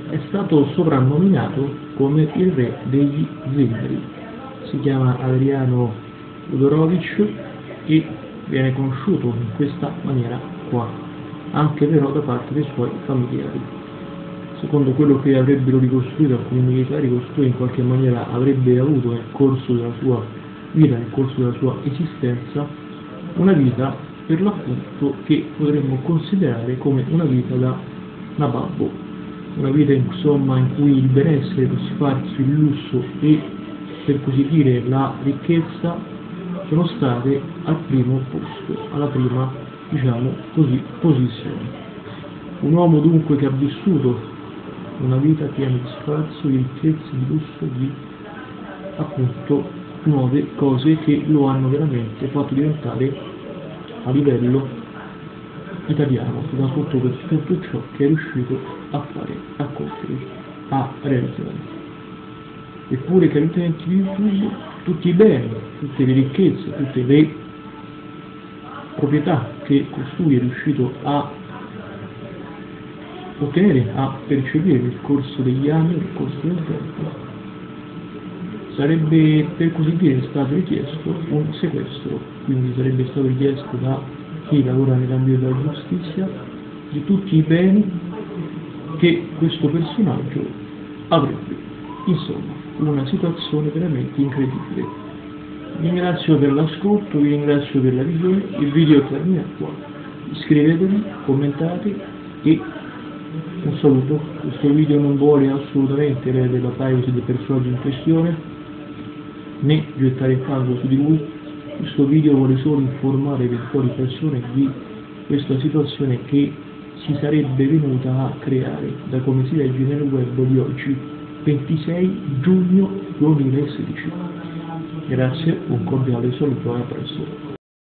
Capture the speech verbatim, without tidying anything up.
è stato soprannominato come il re degli zingari. Si chiama Adriano Jodorowsky e viene conosciuto in questa maniera qua, anche però da parte dei suoi familiari. Secondo quello che avrebbero ricostruito alcuni militari, costui in qualche maniera avrebbe avuto nel corso della sua vita, nel corso della sua esistenza, una vita per l'appunto che potremmo considerare come una vita da nababbo, una vita insomma in cui il benessere, lo sfarzo, il lusso e per così dire la ricchezza sono state al primo posto, alla prima, diciamo così, posizione. Un uomo dunque che ha vissuto una vita piena di sfarzo, di ricchezza, di lusso, di appunto nuove cose che lo hanno veramente fatto diventare a livello italiano, soprattutto per tutto ciò che è riuscito a fare, a compiere, a realizzare. Eppure che all'utente di YouTube tutti i beni, tutte le ricchezze, tutte le proprietà che costui è riuscito a ottenere, a percepire nel corso degli anni, nel corso del tempo, sarebbe per così dire stato richiesto un sequestro, quindi sarebbe stato richiesto da chi lavora nell'ambito della giustizia di tutti i beni che questo personaggio avrebbe. Insomma, una situazione veramente incredibile. Vi ringrazio per l'ascolto, vi ringrazio per la visione, il video termina qua. Iscrivetevi, commentate e un saluto. Questo video non vuole assolutamente ledere la privacy del personaggio in questione, né gettare fango su di lui. Questo video vuole solo informare eventuali persone di questa situazione che si sarebbe venuta a creare da come si legge nel web di oggi, ventisei giugno duemilasedici. Grazie, un cordiale saluto, a presto.